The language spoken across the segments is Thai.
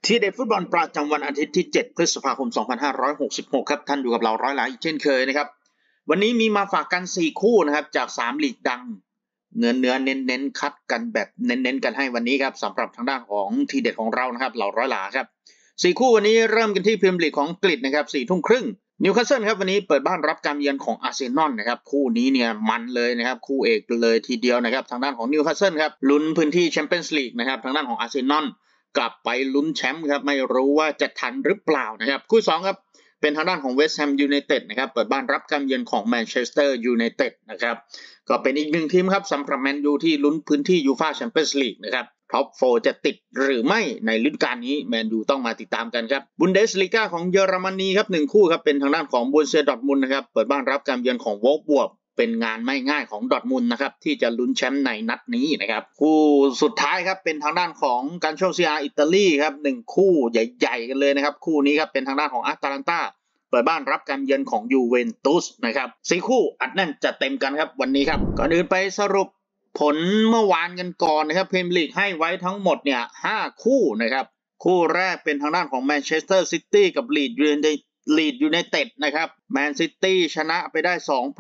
ทีเด็ดฟุตบอลประจำวันอาทิตย์ที่7พฤษภาคม2566ครับท่านอยู่กับเราร้อยหลายอีกเช่นเคยนะครับวันนี้มีมาฝากกัน4คู่นะครับจาก3ลีกดังเนื้อเน้นคัดกันแบบเน้นกันให้วันนี้ครับสำหรับทางด้านของทีเด็ดของเรานะครับเราร้อยหลาครับ4คู่วันนี้เริ่มกันที่พรีเมียร์ลีกของอังกฤษนะครับ4 ทุ่มครึ่งนิวคาสเซิลครับวันนี้เปิดบ้านรับการเยือนของอาร์เซนอลนะครับคู่นี้เนี่ยมันเลยนะครับคู่เอกเลยทีเดียวนะครับทางด้านของนิวคาสเซิลครับลุ้นพื้นที่แชมเปี้ยนส์ลีกนะครับทางด้านของอาร์เซนอลกลับไปลุ้นแชมป์ครับไม่รู้ว่าจะทันหรือเปล่านะครับคู่2ครับเป็นทางด้านของเวสต์แฮมยูไนเต็ดนะครับเปิดบ้านรับการเยือนของแมนเชสเตอร์ยูไนเต็ดนะครับก็เป็นอีกหนึ่งทีมครับสำหรับแมนยูที่ลุ้นพื้นที่ยูฟ่าแชมเปี้ยนส์ลีกนะครับท็อป4จะติดหรือไม่ในฤดูกาลนี้แมนยูต้องมาติดตามกันครับบุนเดสลีกาของเยอรมนีครับ1คู่ครับเป็นทางด้านของบัวเซียดอร์ทมุนด์นะครับเปิดบ้านรับการเยือนของวอลฟบวกเป็นงานไม่ง่ายของดอร์ทมุนด์นะครับที่จะลุ้นแชมป์ในนัดนี้นะครับคู่สุดท้ายครับเป็นทางด้านของการโชเซียอิตาลีครับ1คู่ใหญ่ๆกันเลยนะครับคู่นี้ครับเป็นทางด้านของอาตาลันตาเปิดบ้านรับการเยือนของยูเวนตุสนะครับ4คู่อัดแน่นจัดเต็มกันครับวันนี้ครับก่อนอื่นไปสรุปผลเมื่อวานกันก่อนนะครับพรีเมียร์ลีกให้ไว้ทั้งหมดเนี่ย5คู่นะครับคู่แรกเป็นทางด้านของแมนเชสเตอร์ซิตี้กับลีดยูไนเต็ดนะครับแมนซิตี้ชนะไปได้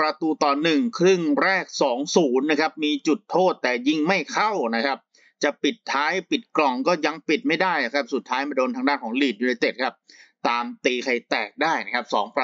2-1ครึ่งแรก 2-0 นะครับมีจุดโทษแต่ยิงไม่เข้านะครับจะปิดท้ายปิดกล่องก็ยังปิดไม่ได้ครับสุดท้ายมาโดนทางด้านของลีดยูไนเต็ดครับตามตีไข่แตกได้นะครับ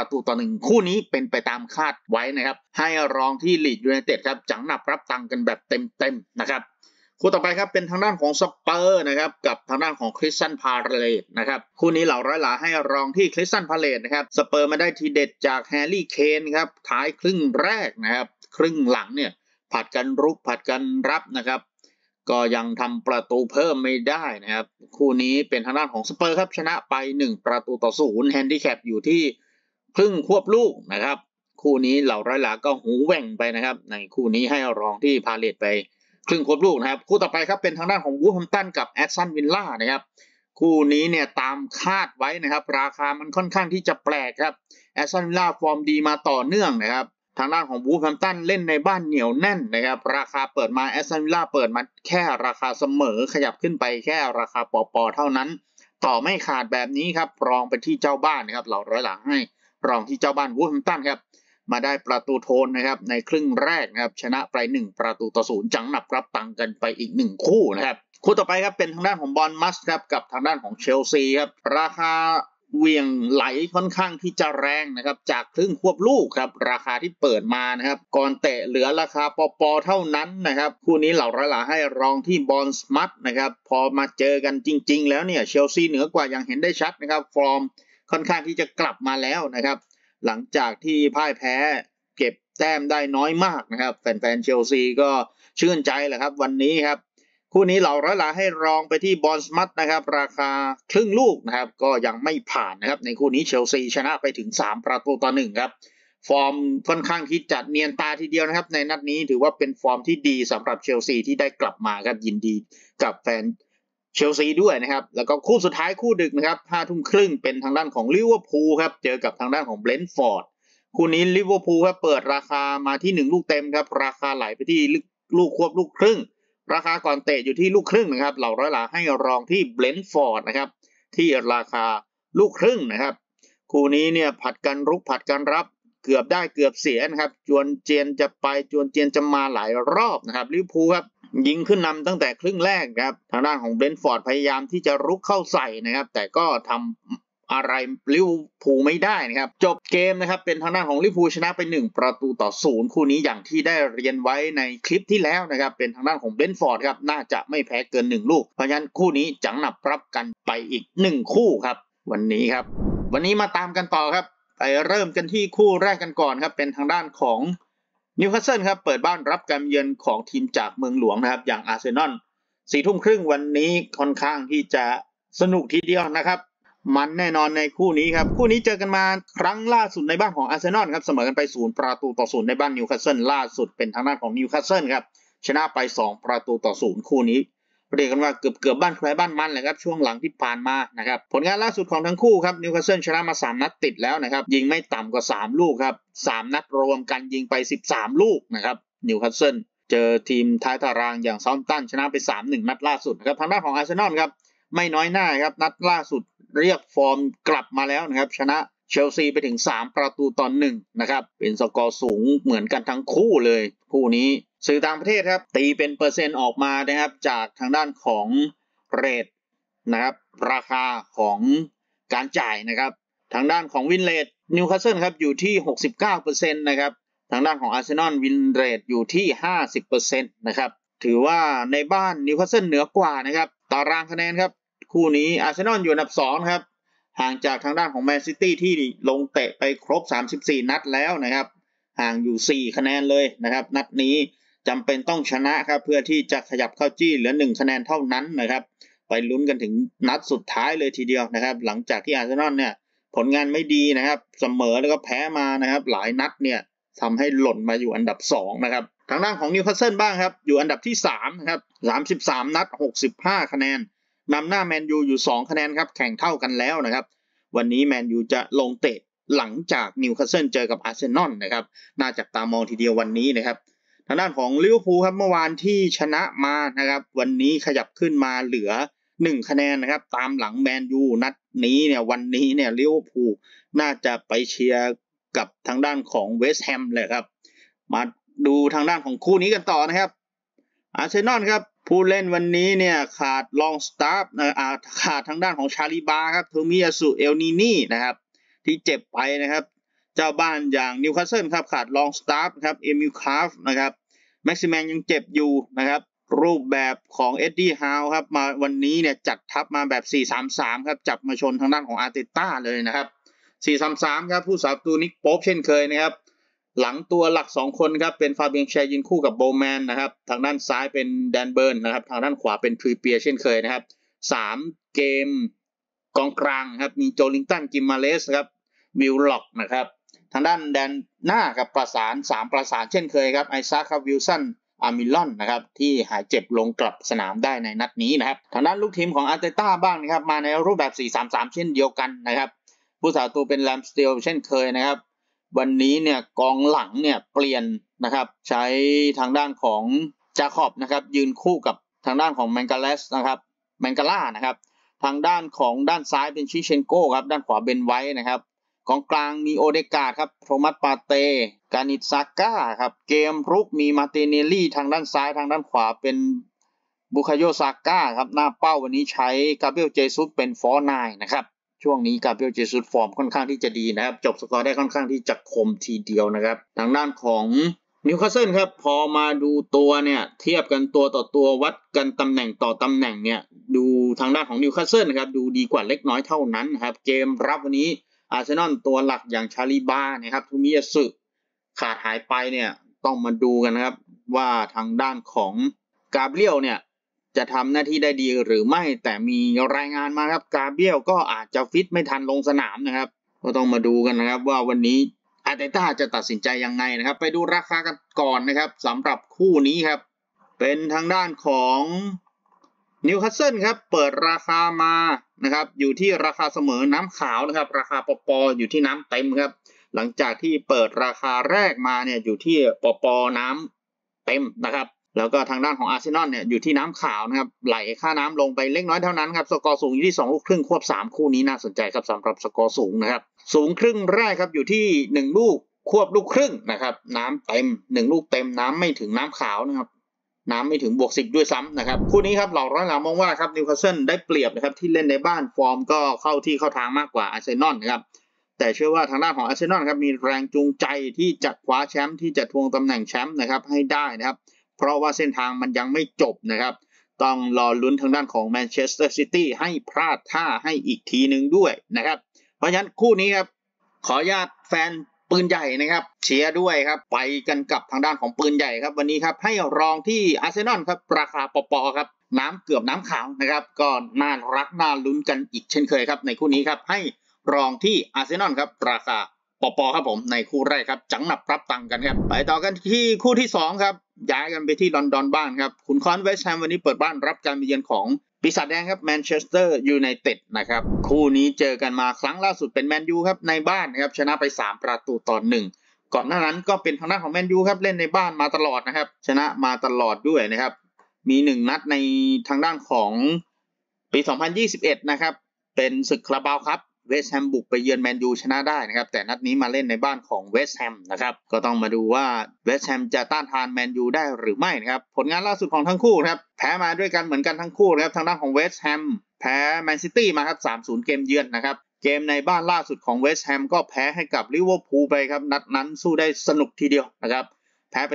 2-1คู่นี้เป็นไปตามคาดไว้นะครับให้รองที่ลีดยูไนเต็ดครับจังหนับรับตังกันแบบเต็มนะครับคู่ต่อไปครับเป็นทางด้านของสเปอร์นะครับกับทางด้านของคริสตัลพาเลตนะครับคู่นี้เหล่าร้อยหลาให้รองที่คริสตัลพาเลตนะครับสเปอร์มาได้ทีเด็ดจากแฮร์รี่เคนครับท้ายครึ่งแรกนะครับครึ่งหลังเนี่ยผัดกันรุกผัดกันรับนะครับก็ยังทำประตูเพิ่มไม่ได้นะครับคู่นี้เป็นทางด้านของสเปอร์ครับชนะไป1-0แฮนดิแคปอยู่ที่ครึ่งควบลูกนะครับคู่นี้เหล่าร้อยหลาก็หูแหว่งไปนะครับในคู่นี้ให้รองที่พาเลตไปครึ่งควบลูกนะครับคู่ต่อไปครับเป็นทางด้านของวูฟแฮมป์ตันกับแอสตันวิลล่านะครับคู่นี้เนี่ยตามคาดไว้นะครับราคามันค่อนข้างที่จะแปลกครับแอสตันวิลล่าฟอร์มดีมาต่อเนื่องนะครับทางด้านของวูฟแฮมป์ตันเล่นในบ้านเหนียวแน่นนะครับราคาเปิดมาแอสตันวิลล่าเปิดมาแค่ราคาเสมอขยับขึ้นไปแค่ราคาปอเท่านั้นต่อไม่ขาดแบบนี้ครับรองไปที่เจ้าบ้านนะครับเหล่าร้อยหลังให้รองที่เจ้าบ้านวูฟแฮมป์ตันครับมาได้ประตูโทนนะครับในครึ่งแรกนะครับชนะไป1-0จังหนับรับตังกันไปอีก1คู่นะครับคู่ต่อไปครับเป็นทางด้านของบอร์นมัธครับกับทางด้านของเชลซีครับราคาเวียงไหลค่อนข้างที่จะแรงนะครับจากครึ่งควบลูกครับราคาที่เปิดมานะครับก่อนเตะเหลือราคาปอเท่านั้นนะครับคู่นี้เหล่าร้อยหลาให้รองที่บอร์นมัธนะครับพอมาเจอกันจริงๆแล้วเนี่ยเชลซีเหนือกว่าอย่างเห็นได้ชัดนะครับฟอร์มค่อนข้างที่จะกลับมาแล้วนะครับหลังจากที่พ่ายแพ้เก็บแต้มได้น้อยมากนะครับแฟนๆเชลซีก็ชื่นใจแหละครับวันนี้ครับคู่นี้เหล่าร้อยหลาให้รองไปที่บอร์นมัธนะครับราคาครึ่งลูกนะครับก็ยังไม่ผ่านนะครับในคู่นี้เชลซีชนะไปถึง3-1ครับฟอร์มค่อนข้างที่จะเนียนตาทีเดียวนะครับในนัดนี้ถือว่าเป็นฟอร์มที่ดีสำหรับเชลซีที่ได้กลับมาครับยินดีกับแฟนเชลซีด้วยนะครับแล้วก็คู่สุดท้ายคู่ดึกนะครับ5 ทุ่มครึ่งเป็นทางด้านของลิเวอร์พูลครับเจอกับทางด้านของเบรนท์ฟอร์ดคู่นี้ลิเวอร์พูลครับเปิดราคามาที่1ลูกเต็มครับราคาไหลไปที่ลูกควบลูกครึ่งราคาก่อนเตะอยู่ที่ลูกครึ่งนะครับเหล่าร้อยหลาให้รองที่เบรนท์ฟอร์ดนะครับที่ราคาลูกครึ่งนะครับคู่นี้เนี่ยผัดกันรุกผัดกันรับเกือบได้เกือบเสียนะครับจวนเจียนจะไปจวนเจียนจะมาหลายรอบนะครับลิเวอร์พูลครับยิงขึ้นนำตั้งแต่ครึ่งแรกครับทางด้านของเบรนท์ฟอร์ดพยายามที่จะรุกเข้าใส่นะครับแต่ก็ทำอะไรลิเวอร์พูลไม่ได้นะครับจบเกมนะครับเป็นทางด้านของลิเวอร์พูลชนะไป1-0คู่นี้อย่างที่ได้เรียนไว้ในคลิปที่แล้วนะครับเป็นทางด้านของเบรนท์ฟอร์ดครับน่าจะไม่แพ้เกิน1ลูกเพราะฉะนั้นคู่นี้จังหนับรับกันไปอีก1คู่ครับวันนี้มาตามกันต่อครับไปเริ่มกันที่คู่แรกกันก่อนครับเป็นทางด้านของนิวคาสเซิลครับเปิดบ้านรับการเยือนของทีมจากเมืองหลวงนะครับอย่างอาร์เซนอล4 ทุ่มครึ่งวันนี้ค่อนข้างที่จะสนุกทีเดียวนะครับมันแน่นอนในคู่นี้ครับคู่นี้เจอกันมาครั้งล่าสุดในบ้านของอาร์เซนอลครับเสมอกันไป0-0ในบ้านนิวคาสเซิลล่าสุดเป็นทางด้านของนิวคาสเซิลครับชนะไป2-0คู่นี้เรียกกันว่าเกือบบ้านใครบ้านมันเลยครับช่วงหลังที่ผ่านมานะครับผลงานล่าสุดของทั้งคู่ครับนิวคาสเซิลชนะมา3นัดติดแล้วนะครับยิงไม่ต่ำกว่า3ลูกครับ3นัดรวมกันยิงไป13ลูกนะครับนิวคาสเซิลเจอทีมท้ายตารางอย่างเซาท์แฮมป์ตันชนะไป 3-1 นัดล่าสุดนะครับทางด้านของอาร์เซนอลครับไม่น้อยหน้าครับนัดล่าสุดเรียกฟอร์มกลับมาแล้วนะครับชนะเชลซีไปถึง3-1นะครับเป็นสกอร์สูงเหมือนกันทั้งคู่เลยคู่นี้สื่อต่างประเทศครับตีเป็นเปอร์เซ็นต์ออกมานะครับจากทางด้านของเรทนะครับราคาของการจ่ายนะครับทางด้านของวินเรทนิวคาสเซิลครับอยู่ที่ 69% นะครับทางด้านของอาร์เซนอลวินเรทอยู่ที่ 50% นะครับถือว่าในบ้านนิวคาสเซิลเหนือกว่านะครับตารางคะแนนครับคู่นี้อาร์เซนอลอยู่อันดับ2ครับห่างจากทางด้านของแมนซิตี้ที่ลงเตะไปครบ34นัดแล้วนะครับห่างอยู่4คะแนนเลยนะครับนัดนี้จำเป็นต้องชนะครับเพื่อที่จะขยับเข้าจี้เหลือ1คะแนนเท่านั้นนะครับไปลุ้นกันถึงนัดสุดท้ายเลยทีเดียวนะครับหลังจากที่อาร์เซนอลเนี่ยผลงานไม่ดีนะครับเสมอแล้วก็แพ้มานะครับหลายนัดเนี่ยทำให้หล่นมาอยู่อันดับ2นะครับทางด้านของนิวคาสเซิลบ้างครับอยู่อันดับที่3นะครับ33นัด65คะแนนนำหน้าแมนยูอยู่2คะแนนครับแข่งเท่ากันแล้วนะครับวันนี้แมนยูจะลงเตะหลังจากนิวคาสเซิลเจอกับอาร์เซนอลนะครับน่าจับตามองทีเดียววันนี้นะครับทางด้านของลิเวอร์พูลครับเมื่อวานที่ชนะมานะครับวันนี้ขยับขึ้นมาเหลือ1คะแนนนะครับตามหลังแมนยูนัดนี้เนี่ยวันนี้เนี่ยลิเวอร์พูลน่าจะไปเชียร์กับทางด้านของเวสต์แฮมเลยครับมาดูทางด้านของคู่นี้กันต่อนะครับอาร์เซนอลครับผู้เล่นวันนี้เนี่ยขาดลองสตาร์ฟขาดทางด้านของชาลิบาครับโทมิยาสุเอลนีนี่นะครับที่เจ็บไปนะครับเจ้าบ้านอย่างนิวคาสเซิลครับขาดลองสตาร์ฟครับเอมิลคาร์ฟนะครับแม็กซิแมนยังเจ็บอยู่นะครับรูปแบบของเอ็ดดี้ฮาวครับมาวันนี้เนี่ยจัดทัพมาแบบ 4-3-3 ครับจับมาชนทางด้านของอาร์เตต้าเลยนะครับ 4-3-3 ครับผู้สาประตูนิกโป๊ปเช่นเคยนะครับหลังตัวหลัก2คนครับเป็นฟาเบียงแชร์ยืนคู่กับโบแมนนะครับทางด้านซ้ายเป็นแดนเบิร์นนะครับทางด้านขวาเป็นทรีเปียเช่นเคยนะครับ3เกมกองกลางครับมีโจลิงตันกิมมาเลสครับวิลล็อกนะครับทางด้านแดนหน้ากับประสาน3ประสานเช่นเคยครับไอซัคครับวิลสันอาร์มิลอนนะครับที่หายเจ็บลงกลับสนามได้ในนัดนี้นะครับทางด้านลูกทีมของอาร์เตต้าบ้างนะครับมาในรูปแบบ 4-3-3 เช่นเดียวกันนะครับผู้สาประตูเป็นแรมสเตลเช่นเคยนะครับวันนี้เนี่ยกองหลังเนี่ยเปลี่ยนนะครับใช้ทางด้านของจาคอบนะครับยืนคู่กับทางด้านของแมงกาเลสนะครับแมงกาล่านะครับทางด้านของด้านซ้ายเป็นชิเชนโก้ครับด้านขวาเบนไว้นะครับกองกลางมีโอเดกาครับโทมัสปาเตกานิซาก้าครับเกมรุกมีมาเตเนลลี่ทางด้านซ้ายทางด้านขวาเป็นบุคาโยซาก้าครับหน้าเป้าวันนี้ใช้กาเบรียลเจซุสเป็นฟอร์ไนน์นะครับช่วงนี้กาเบรียลเจซุสฟอร์มค่อนข้างที่จะดีนะครับจบสกอร์ได้ค่อนข้างที่จะคมทีเดียวนะครับทางด้านของนิวคาสเซิลครับพอมาดูตัวเนี่ยเทียบกันตัวต่อตัววัดกันตำแหน่งต่อตำแหน่งเนี่ยดูทางด้านของนิวคาสเซิลนะครับดูดีกว่าเล็กน้อยเท่านั้นครับเกมรับวันนี้อาร์เซนอลตัวหลักอย่างชาลิบานะครับทูมิยาสึขาดหายไปเนี่ยต้องมาดูกันนะครับว่าทางด้านของกาเบรียลเนี่ยจะทำหน้าที่ได้ดีหรือไม่แต่มีรายงานมาครับกาเบรียลก็อาจจะฟิตไม่ทันลงสนามนะครับก็ต้องมาดูกันนะครับว่าวันนี้อาร์เตต้าจะตัดสินใจยังไงนะครับไปดูราคากันก่อนนะครับสำหรับคู่นี้ครับเป็นทางด้านของนิวคาสเซิลครับเปิดราคามานะครับอยู่ที่ราคาเสมอน้ำขาวนะครับราคาปออยู่ที่น้ำเต็มครับหลังจากที่เปิดราคาแรกมาเนี่ยอยู่ที่ปอน้ำเต็มนะครับแล้วก็ทางด้านของอาร์เซนอลเนี่ยอยู่ที่น้ำขาวนะครับไหลค่าน้ำลงไปเล็กน้อยเท่านั้นครับสกอร์สูงอยู่ที่2ลูกครึ่งควบ3คู่นี้น่าสนใจครับสำหรับสกอร์สูงนะครับสูงครึ่งแรกครับอยู่ที่1ลูกควบลูกครึ่งนะครับน้ำเต็ม1ลูกเต็มน้ำไม่ถึงน้ำขาวนะครับน้ำไม่ถึง+10ด้วยซ้ำนะครับคู่นี้ครับเหล่าร้อยหลามองว่าครับนิวคาสเซิลได้เปรียบนะครับที่เล่นในบ้านฟอร์มก็เข้าที่เข้าทางมากกว่าอาร์เซนอลนะครับแต่เชื่อว่าทางด้านของอาร์เซนอลครับมีแรงจูงใจที่จะคว้าแชมป์ที่จะทวงตำแหน่งแชมป์นะครับให้ได้นะครับเพราะว่าเส้นทางมันยังไม่จบนะครับต้องรอลุ้นทางด้านของแมนเชสเตอร์ซิตี้ให้พลาดท่าให้อีกทีนึงด้วยนะครับเพราะฉะนั้นคู่นี้ครับขออนุญาตแฟนปืนใหญ่นะครับเชียร์ด้วยครับไปกันกับทางด้านของปืนใหญ่ครับวันนี้ครับให้รองที่อาร์เซนอลครับราคาปอครับน้ำเกือบน้ำขาวนะครับก็น่ารักน่าลุ้นกันอีกเช่นเคยครับในคู่นี้ครับให้รองที่อาร์เซนอลครับราคาปอครับผมในคู่แรกครับจังหนับรับตังกันครับไปต่อกันที่คู่ที่2ครับย้ายกันไปที่ลอนดอนบ้างครับขุนค้อนเวสต์แฮมวันนี้เปิดบ้านรับการมาเยือนของปีศาจแดงครับแมนเชสเตอร์ยูไนเต็ดนะครับคู่นี้เจอกันมาครั้งล่าสุดเป็นแมนยูครับในบ้านนะครับชนะไป3-1ก่อนหน้านั้นก็เป็นทางด้านของแมนยูครับเล่นในบ้านมาตลอดนะครับชนะมาตลอดด้วยนะครับมี1นัดในทางด้านของปี 2021 นะครับเป็นศึกคาราบาวครับเวสต์แฮมบุกไปเยือนแมนยูชนะได้นะครับแต่นัดนี้มาเล่นในบ้านของเวสต์แฮมนะครับก็ต้องมาดูว่าเวสต์แฮมจะต้านทานแมนยูได้หรือไม่นะครับผลงานล่าสุดของทั้งคู่ครับแพ้มาด้วยกันเหมือนกันทั้งคู่นะครับทางด้านของเวสต์แฮมแพ้แมนซิตี้มาครับ 3-0 เกมเยือนนะครับเกมในบ้านล่าสุดของเวสต์แฮมก็แพ้ให้กับลิเวอร์พูลไปครับนัดนั้นสู้ได้สนุกทีเดียวนะครับแพ้ไป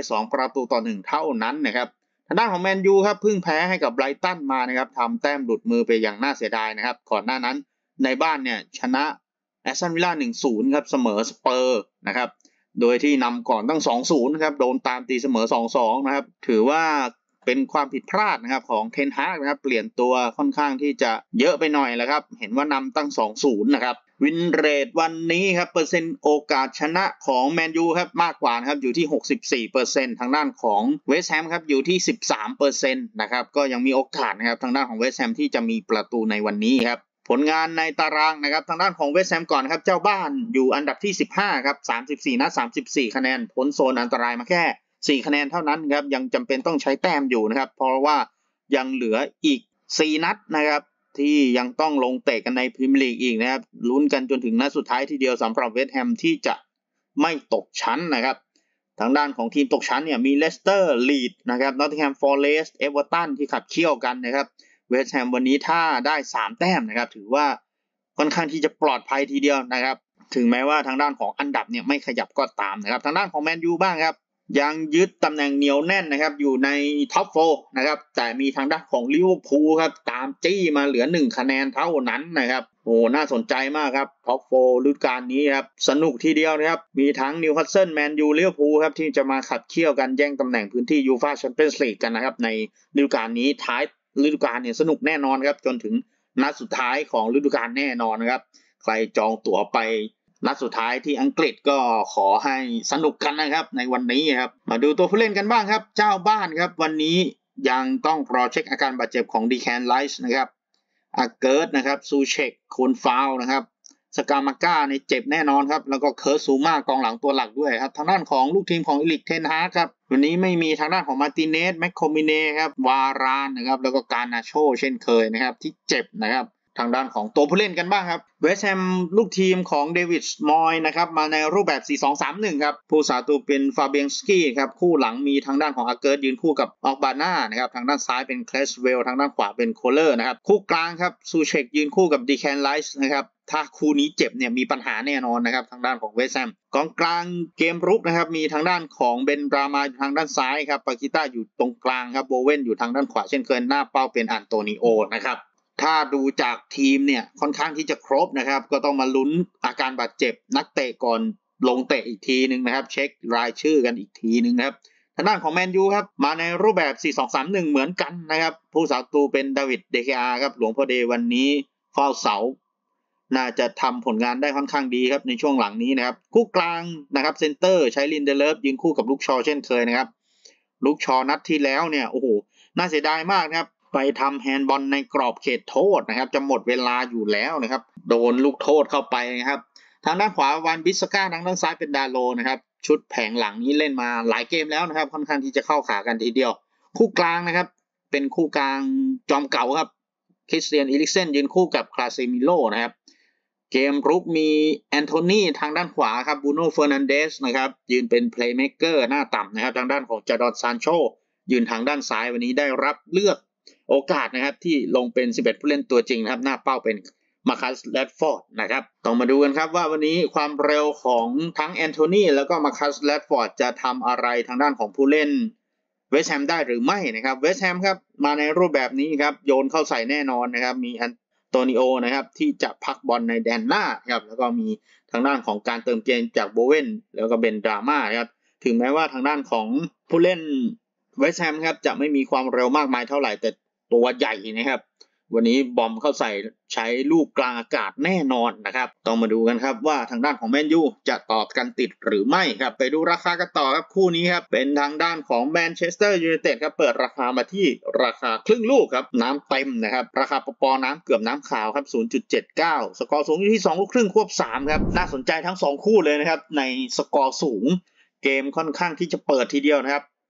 2-1เท่านั้นนะครับทางด้านของแมนยูครับเพิ่งแพ้ให้กับไบรตันมานะครับทำแต้มหลุดมือไปอย่างน่าเสียดายนะครับก่อนหน้านั้นในบ้านเนี่ยชนะแอสตันวิลล่า 1-0 ครับเสมอสเปอร์นะครับโดยที่นำก่อนตั้ง 2-0 ครับโดนตามตีเสมอ 2-2 นะครับถือว่าเป็นความผิดพลาดนะครับของเทนฮากนะครับเปลี่ยนตัวค่อนข้างที่จะเยอะไปหน่อยแล้วครับเห็นว่านำตั้ง 2-0 นะครับวินเรทวันนี้ครับเปอร์เซ็นต์โอกาสชนะของแมนยูครับมากกว่านะครับอยู่ที่ 64% ทางด้านของเวสต์แฮมครับอยู่ที่ 13% นะครับก็ยังมีโอกาสนะครับทางด้านของเวสต์แฮมที่จะมีประตูในวันนี้ครับผลงานในตารางนะครับทางด้านของเวสต์แฮมก่อนครับเจ้าบ้านอยู่อันดับที่15ครับ34นัด34คะแนนพ้นโซนอันตรายมาแค่4คะแนนเท่านั้นครับยังจำเป็นต้องใช้แต้มอยู่นะครับเพราะว่ายังเหลืออีก4นัดนะครับที่ยังต้องลงเตะกันในพรีเมียร์ลีกอีกนะครับลุ้นกันจนถึงนัดสุดท้ายทีเดียวสำหรับเวสต์แฮมที่จะไม่ตกชั้นนะครับทางด้านของทีมตกชั้นเนี่ยมีเลสเตอร์ลีดนะครับนอตติงแฮมฟอเรสต์เอเวอร์ตันที่ขับเคี่ยวกันนะครับเวสต์แฮมวันนี้ถ้าได้3แต้มนะครับถือว่าค่อนข้างที่จะปลอดภัยทีเดียวนะครับถึงแม้ว่าทางด้านของอันดับเนี่ยไม่ขยับก็ตามนะครับทางด้านของแมนยูบ้างครับยังยึดตำแหน่งเหนียวแน่นนะครับอยู่ในท็อป4นะครับแต่มีทางด้านของลิเวอร์พูลครับตามจี้มาเหลือ1คะแนนเท่านั้นนะครับโอ้น่าสนใจมากครับท็อป4ฤดูกาลนี้ครับสนุกทีเดียวนะครับมีทั้งนิวคาสเซิลแมนยูลิเวอร์พูลครับที่จะมาขัดเคี่ยวกันแย่งตำแหน่งพื้นที่ยูฟ่าแชมเปี้ยนส์ลีกกันนะครับในฤดูกาลนี้ท้ายฤดูกาลเนี่ยสนุกแน่นอนครับจนถึงนัดสุดท้ายของฤดูกาลแน่นอนนะครับใครจองตั๋วไปนัดสุดท้ายที่อังกฤษก็ขอให้สนุกกันนะครับในวันนี้ครับมาดูตัวผู้เล่นกันบ้างครับเจ้าบ้านครับวันนี้ยังต้องรอเช็คอาการบาดเจ็บของดีแคนไลส์นะครับอาเกิร์ตนะครับซูเชกโคนฟาวนะครับสกามาก้าในเจ็บแน่นอนครับแล้วก็เคิร์ตซูมากองหลังตัวหลักด้วยครับทางด้านของลูกทีมของอิลิกเทนฮากครับวันนี้ไม่มีทางด้านของมาร์ติเนสแมคโคมิเน่ครับวารานนะครับแล้วก็การนาโชเช่นเคยนะครับที่เจ็บนะครับทางด้านของตัวผู้เล่นกันบ้างครับเวสต์แฮมลูกทีมของเดวิดมอยนะครับมาในรูปแบบ 4-2-3-1 ครับผู้สาตูเป็นฟาเบียงสกี้ครับคู่หลังมีทางด้านของอาเกิร์ตยืนคู่กับออกบาน่านะครับทางด้านซ้ายเป็นเคลสเวลทางด้านขวาเป็นโคเลอร์นะครับคู่กลางครับซูเชกยืนคู่กับดีแคนไลส์นะครับถ้าคู่นี้เจ็บเนี่ยมีปัญหาแน่นอนนะครับทางด้านของเวสต์แฮมกองกลางเกมรุกนะครับมีทางด้านของเบนรามาอยู่ทางด้านซ้ายครับปากิต้าอยู่ตรงกลางครับโบเว่นอยู่ทางด้านขวาเช่นเคยหน้าเป้าเป็นอันโตนิโอนะครับถ้าดูจากทีมเนี่ยค่อนข้างที่จะครบนะครับก็ต้องมาลุ้นอาการบาดเจ็บนักเตะก่อนลงเตะอีกทีนึงนะครับเช็ครายชื่อกันอีกทีนึงครับทางด้านของแมนยูครับมาในรูปแบบ 4-2-3-1 เหมือนกันนะครับผู้สาตูเป็นดาวิดเดเคอาครับหลวงพ่อเดวันนี้เฝ้าเสาน่าจะทำผลงานได้ค่อนข้างดีครับในช่วงหลังนี้นะครับคู่กลางนะครับเซนเตอร์ใช้ลินเดเลฟยืนคู่กับลูกชอเช่นเคยนะครับลูกชอนัดที่แล้วเนี่ยโอ้โหน่าเสียดายมากนะครับไปทำแฮนด์บอลในกรอบเขตโทษนะครับจะหมดเวลาอยู่แล้วนะครับโดนลูกโทษเข้าไปนะครับทางด้านขวาวันบิสก้าทางด้านซ้ายเป็นดาโลนะครับชุดแผงหลังนี้เล่นมาหลายเกมแล้วนะครับค่อนข้างที่จะเข้าขากันทีเดียวคู่กลางนะครับเป็นคู่กลางจอมเก่าครับคริสเตียนอิริกเซนยืนคู่กับคลาเซมิโลนะครับเกมรุกมีแอนโทนีทางด้านขวาครับบูโน่เฟอร์นันเดสนะครับยืนเป็นเพลย์เมคเกอร์หน้าต่ำนะครับทางด้านของจาดอนซานโชยืนทางด้านซ้ายวันนี้ได้รับเลือกโอกาสนะครับที่ลงเป็น11ผู้เล่นตัวจริงนะครับหน้าเป้าเป็นมาคัสแรดฟอร์ดนะครับต้องมาดูกันครับว่าวันนี้ความเร็วของทั้งแอนโทนีแล้วก็มาคัสแรดฟอร์ดจะทำอะไรทางด้านของผู้เล่นเวสต์แฮมได้หรือไม่นะครับเวสต์แฮมครับมาในรูปแบบนี้ครับโยนเข้าใส่แน่นอนนะครับมีอันโตนิโอนะครับที่จะพักบอลในแดนหน้าครับแล้วก็มีทางด้านของการเติมเกมจากโบเว่นแล้วก็เบนดราม่าครับถึงแม้ว่าทางด้านของผู้เล่นเวสต์แฮมครับจะไม่มีความเร็วมากมายเท่าไหร่แต่ตัวใหญ่นะครับวันนี้บอมเข้าใส่ใช้ลูกกลางอากาศแน่นอนนะครับต้องมาดูกันครับว่าทางด้านของแมนยูจะตอบกันติดหรือไม่ครับไปดูราคากันต่อครับคู่นี้ครับเป็นทางด้านของแมนเชสเตอร์ยูไนเต็ดครับเปิดราคามาที่ราคาครึ่งลูกครับน้ำเต็มนะครับราคาปอน้ำเกือบน้ำขาวครับ 0.79 สกอร์สูงอยู่ที่2ลูกครึ่งควบ3ครับน่าสนใจทั้ง2คู่เลยนะครับในสกอร์สูงเกมค่อนข้างที่จะเปิดทีเดียวนะครับ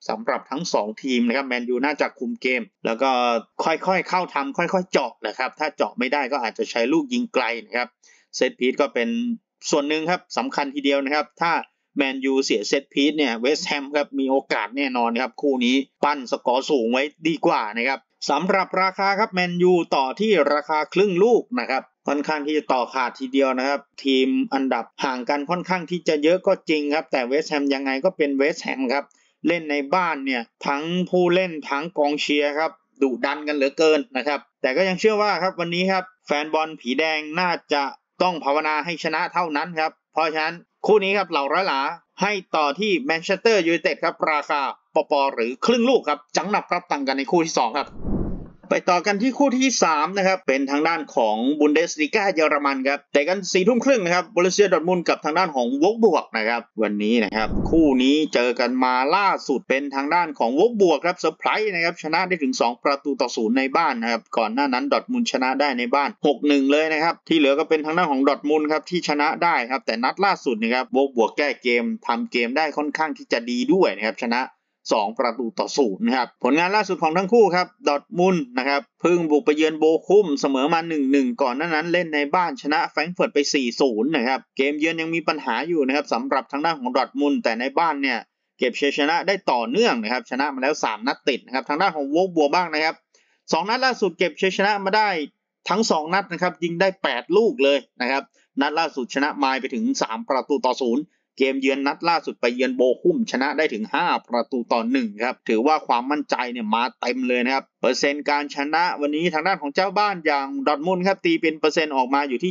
สำหรับทั้ง2ทีมนะครับแมนยูน่าจะคุมเกมแล้วก็ค่อยๆเข้าทำค่อยๆเจาะนะครับถ้าเจาะไม่ได้ก็อาจจะใช้ลูกยิงไกลนะครับเซตพีซก็เป็นส่วนหนึ่งครับสำคัญทีเดียวนะครับถ้าแมนยูเสียเซตพีซเนี่ยเวสต์แฮมครับมีโอกาสแน่นอนครับคู่นี้ปั้นสกอร์สูงไว้ดีกว่านะครับสำหรับราคาครับแมนยูต่อที่ราคาครึ่งลูกนะครับค่อนข้างที่จะต่อขาดทีเดียวนะครับทีมอันดับห่างกันค่อนข้างที่จะเยอะก็จริงครับแต่เวสต์แฮมยังไงก็เป็นเวสต์แฮมครับเล่นในบ้านเนี่ยทั้งผู้เล่นทั้งกองเชียร์ครับดุดันกันเหลือเกินนะครับแต่ก็ยังเชื่อว่าครับวันนี้ครับแฟนบอลผีแดงน่าจะต้องภาวนาให้ชนะเท่านั้นครับเพราะฉะนั้นคู่นี้ครับเหล่าร้อยหลาให้ต่อที่แมนเชสเตอร์ยูไนเต็ดครับราคาปหรือครึ่งลูกครับจังหนับรับตังกันในคู่ที่2ครับไปต่อกันที่คู่ที่3นะครับเป็นทางด้านของบุนเดสลีกาเยอรมันครับแต่กัน 22:30 นนะครับบรูเซียดอร์ทมุนด์กับทางด้านของวอล์ฟบวกนะครับวันนี้นะครับคู่นี้เจอกันมาล่าสุดเป็นทางด้านของวอล์ฟบวกครับเซอร์ไพรส์นะครับชนะได้ถึง2-0ในบ้านนะครับก่อนหน้านั้นดอร์ทมุนด์ชนะได้ในบ้าน 6-1 เลยนะครับที่เหลือก็เป็นทางด้านของดอร์ทมุนด์ครับที่ชนะได้ครับแต่นัดล่าสุดนะครับวอล์ฟบวกแก้เกมทำเกมได้ค่อนข้างที่จะดีด้วยนะครับชนะ2-0นะครับผลงานล่าสุดของทั้งคู่ครับดอร์ทมุนด์นะครับเพิ่งบุกไปเยือนโบคุมเสมอมา 1-1 ก่อนหน้านั้นเล่นในบ้านชนะแฟรงก์เฟิร์ตไป 4-0 นะครับเกมเยือนยังมีปัญหาอยู่นะครับสำหรับทางด้านของดอร์ทมุนด์แต่ในบ้านเนี่ยเก็บชัยชนะได้ต่อเนื่องนะครับชนะมาแล้ว3นัดติดนะครับทางด้านของวอล์ฟบวกบ้างนะครับ2นัดล่าสุดเก็บชัยชนะมาได้ทั้ง2นัดนะครับยิงได้8ลูกเลยนะครับนัดล่าสุดชนะมายไปถึง3-0เกมเยือนนัดล่าสุดไปเยือนโบคุมชนะได้ถึง5-1ครับถือว่าความมั่นใจเนี่ยมาเต็มเลยนะครับเปอร์เซ็นต์การชนะวันนี้ทางด้านของเจ้าบ้านอย่างดอร์ทมุนด์ครับตีเป็นเปอร์เซ็นต์ออกมาอยู่ที่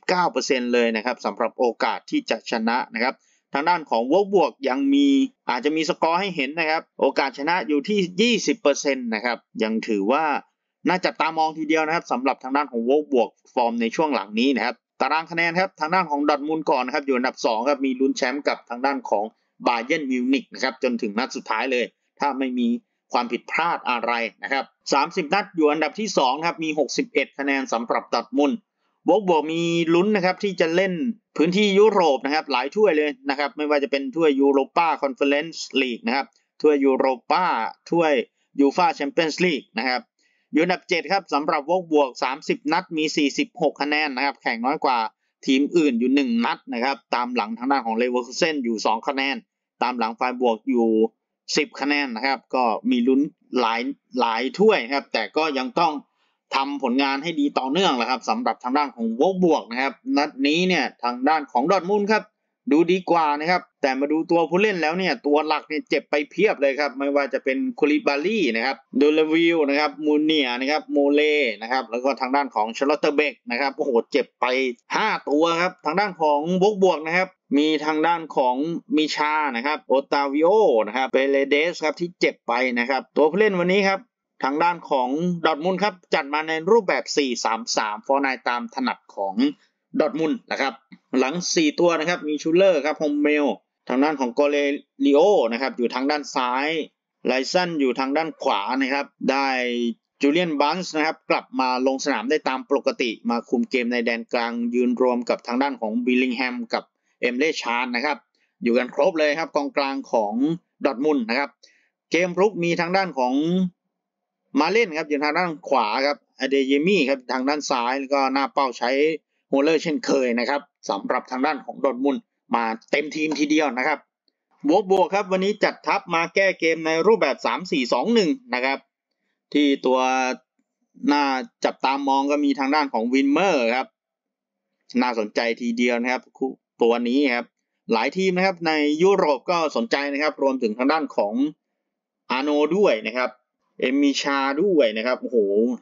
79% เลยนะครับสำหรับโอกาสที่จะชนะนะครับทางด้านของวอล์ฟบวกยังมีอาจจะมีสกอร์ให้เห็นนะครับโอกาสชนะอยู่ที่ 20% นะครับยังถือว่าน่าจับตามองทีเดียวนะครับสำหรับทางด้านของวอล์ฟบวกฟอร์มในช่วงหลังนี้นะครับตารางคะแนนครับทางด้านของดอร์ทมุนด์ก่อนนะครับอยู่อันดับ2ครับมีลุ้นแชมป์กับทางด้านของบาเยิร์นมิวนิกนะครับจนถึงนัดสุดท้ายเลยถ้าไม่มีความผิดพลาดอะไรนะครับ30นัดอยู่อันดับที่2ครับมี61คะแนนสำหรับดอร์ทมุนด์วอล์ฟบวกมีลุ้นนะครับที่จะเล่นพื้นที่ยุโรปนะครับหลายถ้วยเลยนะครับไม่ว่าจะเป็นถ้วยยูโรป้าคอนเฟอเรนซ์ลีกนะครับถ้วยยูโรป้าถ้วยยูฟ่าแชมเปี้ยนส์ลีกนะครับอยู่อันดับ7ครับสำหรับวอล์ฟบวก30นัดมี46คะแนนนะครับแข่งน้อยกว่าทีมอื่นอยู่1นัดนะครับตามหลังทางด้านของเลเวอร์คูเซ่นอยู่2คะแนนตามหลังไฟบวกอยู่10คะแนนนะครับก็มีลุ้นหลายถ้วยครับแต่ก็ยังต้องทำผลงานให้ดีต่อเนื่องแหละครับสำหรับทางด้านของวอล์ฟบวกนะครับนัดนี้เนี่ยทางด้านของดอร์ทมุนด์ครับดูดีกว่านะครับแต่มาดูตัวผู้เล่นแล้วเนี่ยตัวหลักเนี่ยเจ็บไปเพียบเลยครับไม่ว่าจะเป็นคูลิบาลีนะครับโดเลวิลนะครับมูเนียนะครับโมเลนะครับแล้วก็ทางด้านของชาร์ลอตเตอร์เบกนะครับโอ้โหเจ็บไป5ตัวครับทางด้านของวอล์ฟบวกนะครับมีทางด้านของมิชานะครับโอตาวิโอนะครับเปเรเดสครับที่เจ็บไปนะครับตัวผู้เล่นวันนี้ครับทางด้านของดอร์ทมุนด์ครับจัดมาในรูปแบบ 4-3-3 ฟอร์ไนตามถนัดของดอร์ทมุนด์นะครับหลัง4ตัวนะครับมีชูเลอร์ครับโฮมเมลทางด้านของโกเลลิโอนะครับอยู่ทางด้านซ้ายไลซันอยู่ทางด้านขวานะครับได้จูเลียนบันส์นะครับกลับมาลงสนามได้ตามปกติมาคุมเกมในแดนกลางยืนรวมกับทางด้านของบิลลิงแฮมกับเอมเล่ชาร์นนะครับอยู่กันครบเลยครับกองกลางของดอร์ทมุนด์นะครับเกมรุกมีทางด้านของมาเล่นครับอยู่ทางด้านขวาครับอเดเยมี่ครับทางด้านซ้ายแล้วก็หน้าเป้าใช้โฮเลอร์เช่นเคยนะครับสำหรับทางด้านของดอร์ทมุนด์มาเต็มทีมทีเดียวนะครับวอล์ฟบวกครับวันนี้จัดทัพมาแก้เกมในรูปแบบ 3-4-2-1 นะครับที่ตัวน่าจับตามองก็มีทางด้านของวินเมอร์ครับน่าสนใจทีเดียวนะครับตัวนี้ครับหลายทีมนะครับในยุโรปก็สนใจนะครับรวมถึงทางด้านของอาโนด้วยนะครับเอมิชาด้วยนะครับโอ้โห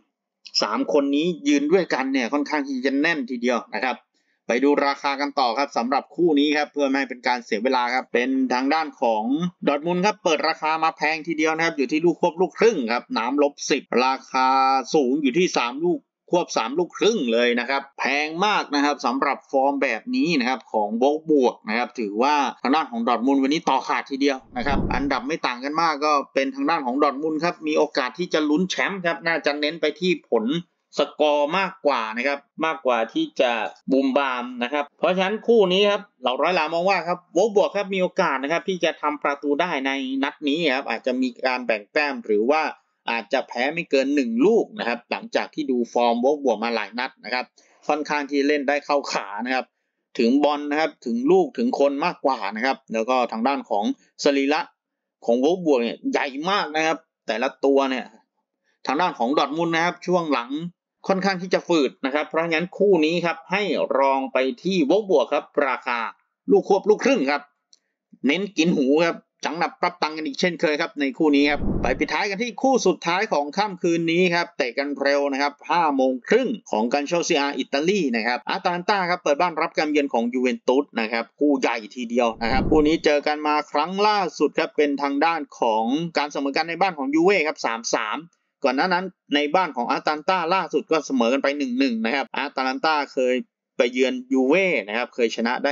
3คนนี้ยืนด้วยกันเนี่ยค่อนข้างที่จะแน่นทีเดียวนะครับไปดูราคากันต่อครับสำหรับคู่นี้ครับเพื่อไม่ให้เป็นการเสียเวลาครับเป็นทางด้านของดอร์ทมุนด์ครับเปิดราคามาแพงทีเดียวนะครับอยู่ที่ลูกควบลูกครึ่งครับน้ำ-10ราคาสูงอยู่ที่3ลูกควบ3ลูกครึ่งเลยนะครับแพงมากนะครับสำหรับฟอร์มแบบนี้นะครับของวอล์ฟบวกนะครับถือว่าทางด้านของดอร์ทมุนด์วันนี้ต่อขาดทีเดียวนะครับอันดับไม่ต่างกันมากก็เป็นทางด้านของดอร์ทมุนด์ครับมีโอกาสที่จะลุ้นแชมป์ครับน่าจะเน้นไปที่ผลสกอร์มากกว่านะครับมากกว่าที่จะบูมบามนะครับเพราะฉะนั้นคู่นี้ครับเหล่าร้อยหลามองว่าครับโวลฟบวกครับมีโอกาสนะครับที่จะทำประตูได้ในนัดนี้ครับอาจจะมีการแบ่งแต้มหรือว่าอาจจะแพ้ไม่เกิน1ลูกนะครับหลังจากที่ดูฟอร์มโวลฟบวกมาหลายนัดนะครับค่อนข้างที่เล่นได้เข้าขานะครับถึงบอลนะครับถึงลูกถึงคนมากกว่านะครับแล้วก็ทางด้านของสรีระของโวลฟบวกเนี่ยใหญ่มากนะครับแต่ละตัวเนี่ยทางด้านของดอร์ทมุนด์นะครับช่วงหลังค่อนข้างที่จะฝืดนะครับเพราะงั้นคู่นี้ครับให้รองไปที่โวลฟบวกครับราคาลูกควบลูกครึ่งครับเน้นกินหูครับจังหนับปรับตังกันอีกเช่นเคยครับในคู่นี้ครับไปปิดท้ายกันที่คู่สุดท้ายของค่ำคืนนี้ครับเตะกันเร็วนะครับ5 โมงครึ่งของกันโชซีอาอิตาลีนะครับอาตาลันตาครับเปิดบ้านรับการเยือนของยูเวนตุสนะครับคู่ใหญ่ทีเดียวนะครับคู่นี้เจอกันมาครั้งล่าสุดครับเป็นทางด้านของการเสมอกันในบ้านของยูเว่ครับ3-3ก่อนหน้านั้นในบ้านของอาตาลันตาล่าสุดก็เสมอกันไป1-1นะครับอาตาลันตาเคยไปเยือนยูเว่นะครับเคยชนะได้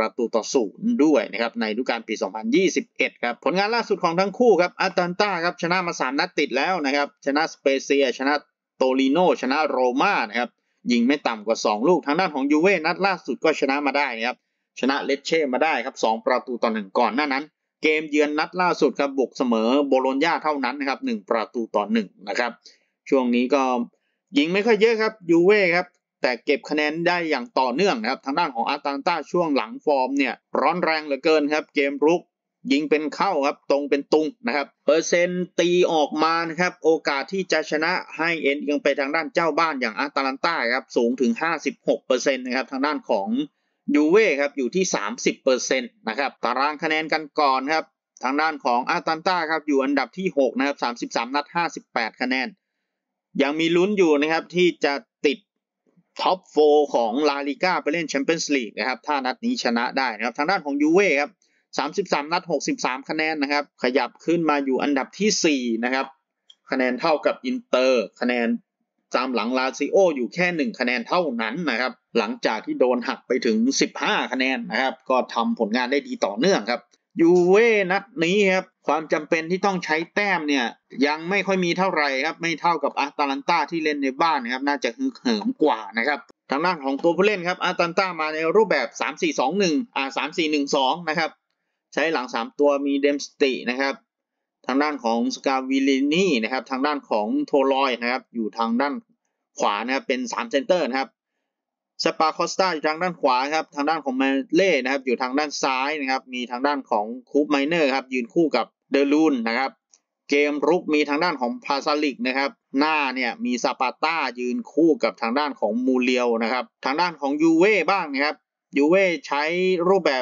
1-0ด้วยนะครับในฤดูกาลปี2021ครับผลงานล่าสุดของทั้งคู่ครับอาตาลันตาครับชนะมา3นัดติดแล้วนะครับชนะสเปเซียชนะโตลิโนชนะโรม่านะครับยิงไม่ต่ำกว่า2ลูกทางด้านของยูเว่นัดล่าสุดก็ชนะมาได้นะครับชนะเลเช่มาได้ครับ2-1ก่อนหน้านั้นเกมเยือนนัดล่าสุดครับบุกเสมอโบโลญญาเท่านั้นนะครับ1-1นะครับช่วงนี้ก็ยิงไม่ค่อยเยอะครับยูเว่ครับแต่เก็บคะแนนได้อย่างต่อเนื่องนะครับทางด้านของอาตาลันตาช่วงหลังฟอร์มเนี่ยร้อนแรงเหลือเกินครับเกมรุกยิงเป็นเข้าครับตรงเป็นตุงนะครับเปอร์เซ็นต์ตีออกมานะครับโอกาสที่จะชนะให้เอ็นเอียงไปทางด้านเจ้าบ้านอย่างอาตาลันตาครับสูงถึง 56% นะครับทางด้านของยูเว่ครับอยู่ที่ 30% นะครับตารางคะแนนกันก่อนครับทางด้านของอาตาลันตาครับอยู่อันดับที่6นะครับ33นัด58คะแนนยังมีลุ้นอยู่นะครับที่จะติดท็อป4ของลาลิก้าไปเล่นแชมเปี้ยนส์ลีกนะครับถ้านัดนี้ชนะได้นะครับทางด้านของยูเว่ครับ33นัด63คะแนนนะครับขยับขึ้นมาอยู่อันดับที่4นะครับคะแนนเท่ากับอินเตอร์คะแนนตามหลังลาซิโออยู่แค่1คะแนนเท่านั้นนะครับหลังจากที่โดนหักไปถึง15คะแนนนะครับก็ทำผลงานได้ดีต่อเนื่องครับยูเว่นัดนี้ครับความจำเป็นที่ต้องใช้แต้มเนี่ยยังไม่ค่อยมีเท่าไหร่ครับไม่เท่ากับอาตาลันตาที่เล่นในบ้านนะครับน่าจะฮึกเหิมกว่านะครับทางด้านของตัวผู้เล่นครับอาตาลันตามาในรูปแบบ 3-4-2-1 3-4-1-2 นะครับใช้หลัง3ตัวมีเดมสตินะครับทางด้านของสกาวิลินีนะครับทางด้านของโทลอยนะครับอยู่ทางด้านขวานะครับเป็น3เซนเตอร์นะครับสปาคอสตาอยู่ทางด้านขวาครับทางด้านของเมเล่นะครับอยู่ทางด้านซ้ายนะครับมีทางด้านของคูปไมเนอร์ครับยืนคู่กับเดลูนนะครับเกมรุกมีทางด้านของพาซาลิกนะครับหน้าเนี่ยมีซาปาต้ายืนคู่กับทางด้านของมูเลียวนะครับทางด้านของยูเว่บ้างนะครับยูเว่ใช้รูปแบบ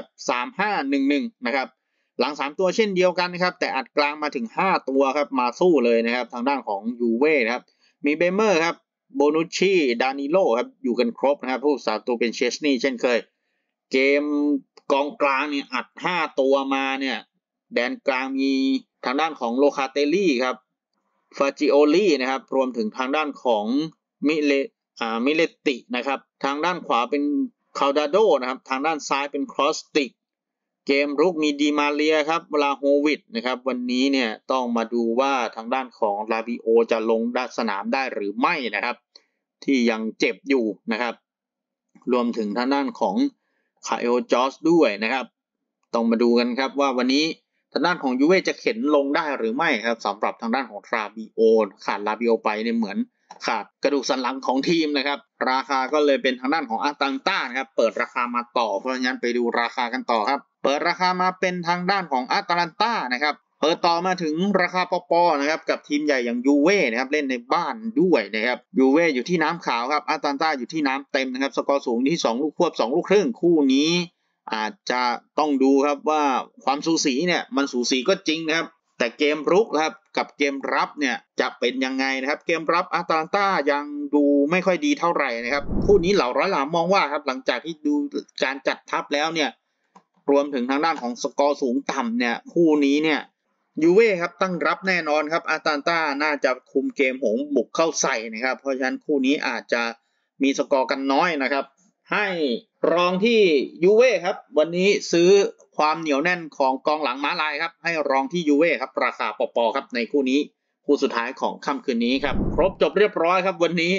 3-5-1-1 นะครับหลัง3ตัวเช่นเดียวกันนะครับแต่อัดกลางมาถึง5ตัวครับมาสู้เลยนะครับทางด้านของยูเว่นะครับมีเบเมอร์ครับโบนุชชีดานิโลครับอยู่กันครบนะครับผู้สาตัวเป็นเชสนีเช่นเคยเกมกองกลางเนี่ยอัด5ตัวมาเนี่ยแดนกลางมีทางด้านของโลคาเตลลี่ครับฟาจิโอลี่นะครับรวมถึงทางด้านของมิเลตินะครับทางด้านขวาเป็นคาลดาโดนะครับทางด้านซ้ายเป็นครอสติกเกมรุกมีดีมาเลียครับวลาโฮวิดนะครับวันนี้เนี่ยต้องมาดูว่าทางด้านของลาบิโอจะลงสนามได้หรือไม่นะครับที่ยังเจ็บอยู่นะครับรวมถึงทางด้านของคาเอลจอสด้วยนะครับต้องมาดูกันครับว่าวันนี้ทางด้านของยูเว่จะเข็นลงได้หรือไม่ครับสำหรับทางด้านของลาบิโอขาดลาบิโอไปเนี่ยเหมือนขาดกระดูกสันหลังของทีมนะครับราคาก็เลยเป็นทางด้านของอาตังต้านะครับเปิดราคามาต่อเพราะงั้นไปดูราคากันต่อครับเปิดราคามาเป็นทางด้านของอาตาลันต้านะครับเปิดต่อมาถึงราคาปอนะครับกับทีมใหญ่อย่างยูเว่นะครับเล่นในบ้านด้วยนะครับยูเว่อยู่ที่น้ำขาวครับอาตาลันต้าอยู่ที่น้ำเต็มนะครับสกอร์สูงที่2ลูกควบ2ลูกครึ่งคู่นี้อาจจะต้องดูครับว่าความสูสีเนี่ยมันสูสีก็จริงนะครับแต่เกมรุกครับกับเกมรับเนี่ยจะเป็นยังไงนะครับเกมรับอาตาลันต้ายังดูไม่ค่อยดีเท่าไหร่นะครับคู่นี้เหล่าร้อยหลามมองว่าครับหลังจากที่ดูการจัดทัพแล้วเนี่ยรวมถึงทางด้านของสกอร์สูงต่ำเนี่ยคู่นี้เนี่ยยูเว่ครับตั้งรับแน่นอนครับอาตาลันต้าน่าจะคุมเกมหงบุกเข้าใส่นะครับเพราะฉะนั้นคู่นี้อาจจะมีสกอร์กันน้อยนะครับให้รองที่ยูเว่ครับวันนี้ซื้อความเหนียวแน่นของกองหลังม้าลายครับให้รองที่ยูเว่ครับราคาปอครับในคู่นี้คู่สุดท้ายของค่ำคืนนี้ครับครบจบเรียบร้อยครับวันนี้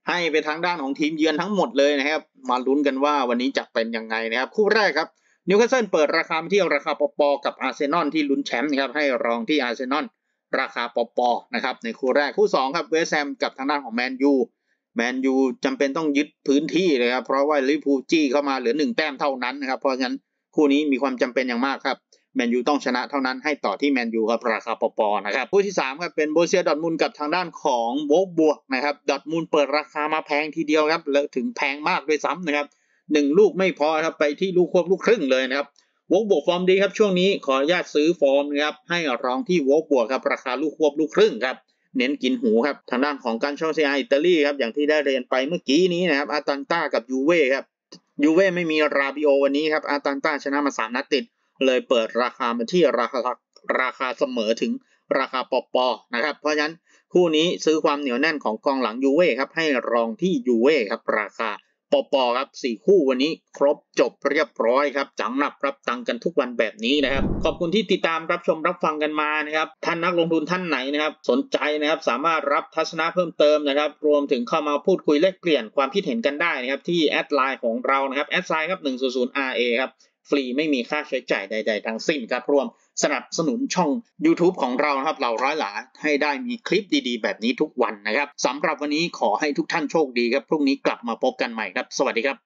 ให้ไปทางด้านของทีมเยือนทั้งหมดเลยนะครับมาลุ้นกันว่าวันนี้จะเป็นยังไงนะครับคู่แรกครับนิวคาสเซิลเปิดราคาที่ราคาปอกับอาร์เซนอลที่ลุ้นแชมป์นะครับให้รองที่อาร์เซนอลราคาปอนะครับในคู่แรกคู่2ครับเวสต์แฮมกับทางด้านของแมนยูจำเป็นต้องยึดพื้นที่เลยครับเพราะว่าลิเวอร์พูลจี้เข้ามาเหลือ1 แต้มเท่านั้นนะครับเพราะฉะนั้นคู่นี้มีความจำเป็นอย่างมากครับแมนยูต้องชนะเท่านั้นให้ต่อที่แมนยูครับราคาปอนะครับคู่ที่3ครับเป็นโบเซียดอร์ทมุนด์กับทางด้านของโวล์ฟบวกนะครับดอร์ทมุนด์เปิดราคามาแพงทีเดียวครับแล้วถึงแพงมากด้วยซ้ำนะครับ1 ลูกไม่พอครับไปที่ลูกควบลูกครึ่งเลยนะครับโวล์ฟบวกฟอร์มดีครับช่วงนี้ขออนุญาตซื้อฟอร์มนะครับให้รองที่โวล์ฟบวกครับราคาลูกควบลูกครึ่งครับเน้นกินหูครับทางด้านของการโชเซียอิตาลีครับอย่างที่ได้เรียนไปเมื่อกี้นี้นะครับอาตันต้ากับยูเว่ครับยูเว่ไม่มีราบิโอวันนี้ครับอาตันต้าชนะมา3 นัดติดเลยเปิดราคามาที่ราคาเสมอถึงราคาปอนะครับเพราะฉะนั้นคู่นี้ซื้อความเหนียวแน่นของกองหลังยูเว่ครับให้รองที่ยูเว่ครับราคาปอครับ4 คู่วันนี้ครบจบเรียบร้อยครับจังหนับรับตังกันทุกวันแบบนี้นะครับขอบคุณที่ติดตามรับชมรับฟังกันมานะครับท่านนักลงทุนท่านไหนนะครับสนใจนะครับสามารถรับทัศนะเพิ่มเติมนะครับรวมถึงเข้ามาพูดคุยแลกเปลี่ยนความคิดเห็นกันได้นะครับที่แอดไลน์ของเรานะครับแอดไลน์ครับ100RA ครับฟรีไม่มีค่าใช้จ่ายใดๆทั้งสิ้นครับรวมสนับสนุนช่อง YouTube ของเรานะครับเราร้อยหลาให้ได้มีคลิปดีๆแบบนี้ทุกวันนะครับสำหรับวันนี้ขอให้ทุกท่านโชคดีครับพรุ่งนี้กลับมาพบกันใหม่ครับสวัสดีครับ